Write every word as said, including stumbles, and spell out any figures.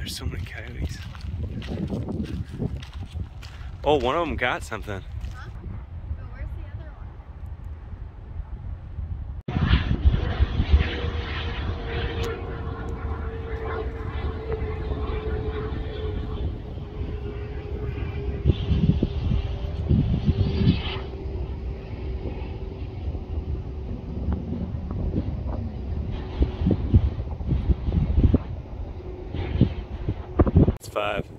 There's so many coyotes. Oh, one of them got something. Huh? But where's the other one? It's five.